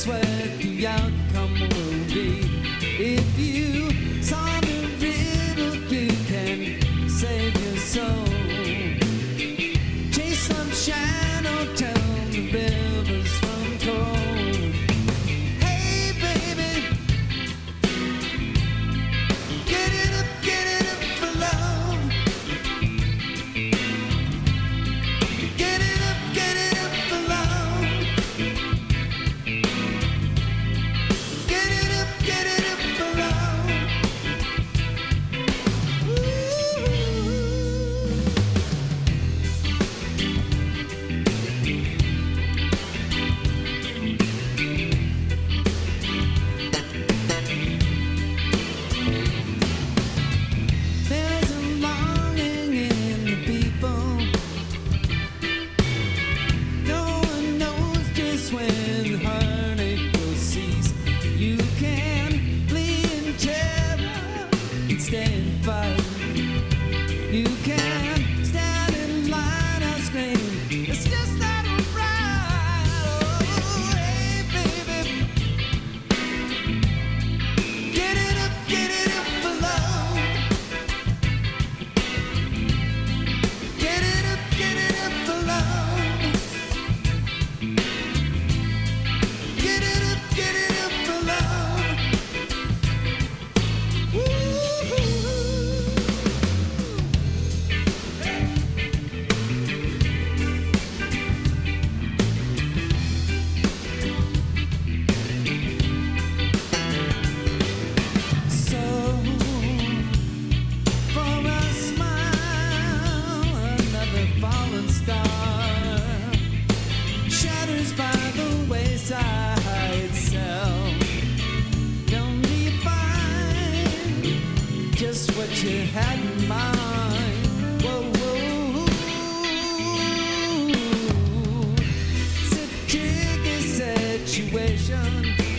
that's what the outcome will be. If you solve the riddle, you can save your soul. Chase sunshine or tell the rivers from cold. Hey baby, get it up for love. Get it up for love. Get it up for love. There's a longing in the people. No one knows just when the heartache will cease. You can flee in terror instead of fight. You can stand in line and scream, it's just not right. Oh, hey baby, get it up for love. Get it up for love. Get it up for love. Woo. So, for a smile, another fallen star shatters by the wayside cell. Don't you find just what you had in mind? Whoa, whoa. It's a tricky situation.